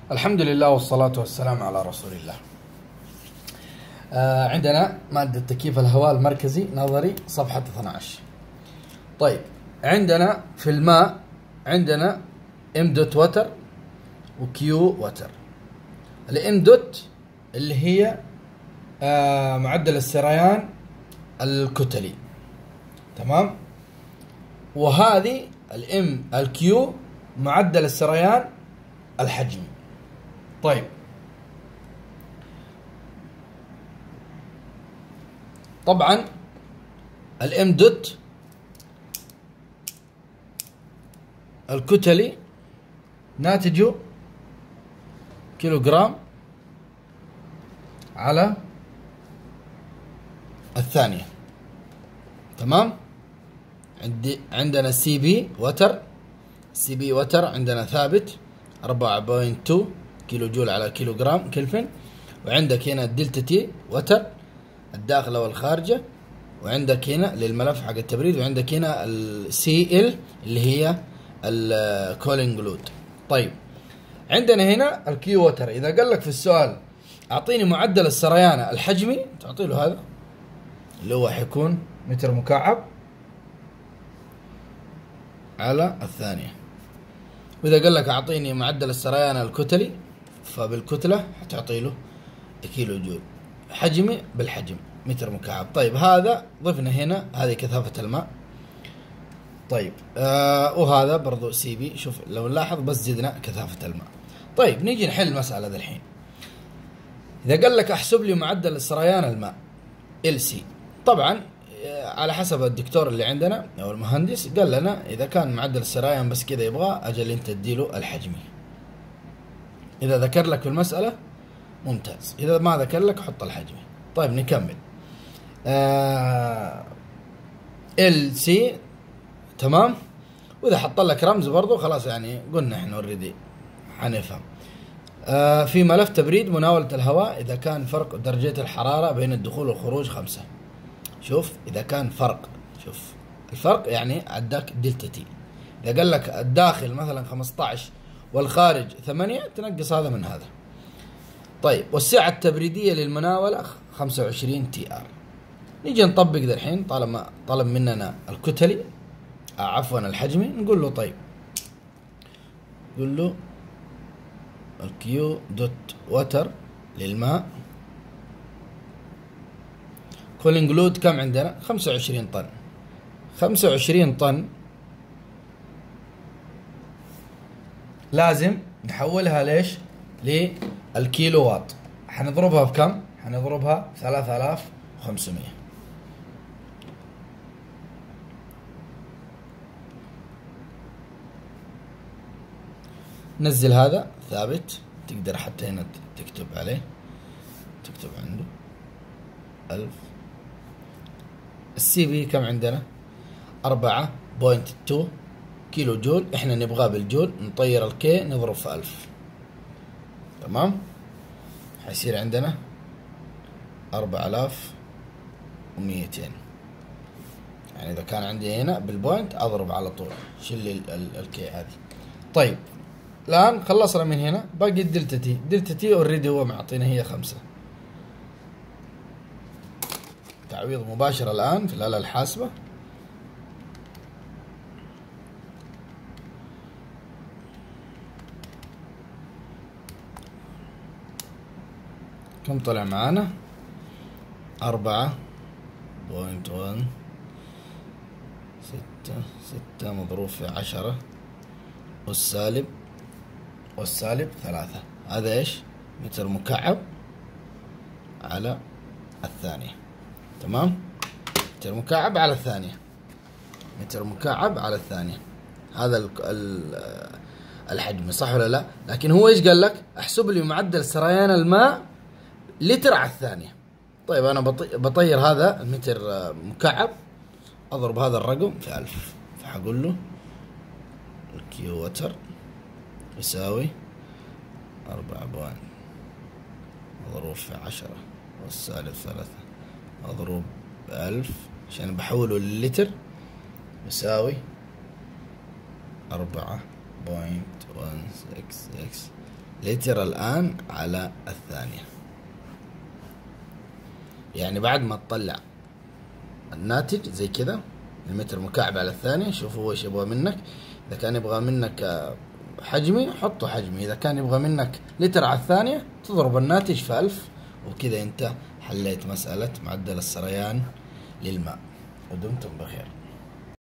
الحمد لله والصلاة والسلام على رسول الله. عندنا مادة تكييف الهواء المركزي نظري صفحة 12. طيب، عندنا في الماء عندنا ام دوت وتر وكيو وتر. الام دوت اللي هي معدل السريان الكتلي، تمام، وهذه الكيو معدل السريان الحجمي. طيب، طبعا الام دوت الكتلي ناتجه كيلوغرام على الثانية، تمام. عندنا سي بي وتر عندنا ثابت 4.2 كيلو جول على كيلو جرام كلفن. وعندك هنا الدلتا تي وتر الداخلة والخارجة، وعندك هنا للملف حق التبريد، وعندك هنا السي ال اللي هي الكولينج لود. طيب، عندنا هنا الكيو وتر. إذا قال لك في السؤال أعطيني معدل السريان الحجمي، تعطي له هذا اللي هو حيكون متر مكعب على الثانية. وإذا قال لك أعطيني معدل السريان الكتلي، فبالكتلة حتعطي له كيلو جول، حجمي بالحجم متر مكعب. طيب، هذا ضفنا هنا هذه كثافة الماء. طيب، وهذا برضو سي بي. شوف لو نلاحظ بس زدنا كثافة الماء. طيب، نيجي نحل المسألة ذا الحين. إذا قال لك أحسب لي معدل سريان الماء ال سي، طبعا على حسب الدكتور اللي عندنا أو المهندس قال لنا إذا كان معدل السريان بس كذا يبغى أجل أنت تديله الحجمي. إذا ذكر لك في المسألة ممتاز، إذا ما ذكر لك حط الحجمي. طيب، نكمل. ال سي، تمام. وإذا حط لك رمز برضو خلاص، يعني قلنا إحنا اوريدي حنفهم. في ملف تبريد مناولة الهواء، إذا كان فرق درجة الحرارة بين الدخول والخروج 5. شوف إذا كان فرق، شوف الفرق يعني عداك دلتا تي. إذا قال لك الداخل مثلا 15 والخارج 8، تنقص هذا من هذا. طيب، والسعة التبريدية للمناولة 25 تي ار. نيجي نطبق ذا الحين. طالما طلب مننا الكتلي عفوا الحجمي، نقول له طيب، نقول له الكيو دوت وتر للماء كولينج لود كم عندنا؟ 25 طن. 25 طن لازم نحولها ليش؟ للكيلو وات. حنضربها بكم؟ حنضربها 3500. نزل هذا ثابت، تقدر حتى هنا تكتب عليه، تكتب عنده 1000. السي بي كم عندنا؟ 4.2 كيلو جول. احنا نبغاه بالجول، نطير الكي نضرب في 1000، تمام. حيصير عندنا 4200. يعني اذا كان عندي هنا بالبوينت اضرب على طول، شيل لي الكي هذه. طيب، الآن خلصنا من هنا، باقي الدلتا تي. دلتا تي اوريدي هو معطينا هي 5. تعويض مباشر الآن في الآلة الحاسبة. كم طلع معانا؟ 4.1 6 مضروب في 10 والسالب 3. هذا ايش؟ متر مكعب على الثانية، تمام. متر مكعب على الثانية، متر مكعب على الثانية. هذا الحجم، صح ولا لا؟ لكن هو ايش قال لك؟ احسب لي معدل سريان الماء لتر على الثانية. طيب، انا بطير هذا المتر مكعب، اضرب هذا الرقم في 1000، فحقول له الكيو وتر يساوي 4 مضروب في 10 والسالب 3 مضروب ب1000، عشان بحوله للتر، يساوي 4.166 لتر الآن على الثانية. يعني بعد ما تطلع الناتج زي كذا المتر مكعب على الثانية، شوفوا هو ايش يبغى منك. إذا كان يبغى منك حجمي حطه حجمي، إذا كان يبغى منك لتر على الثانية تضرب الناتج في 1000، وكذا أنت حليت مسألة معدل السريان للماء. ودمتم بخير.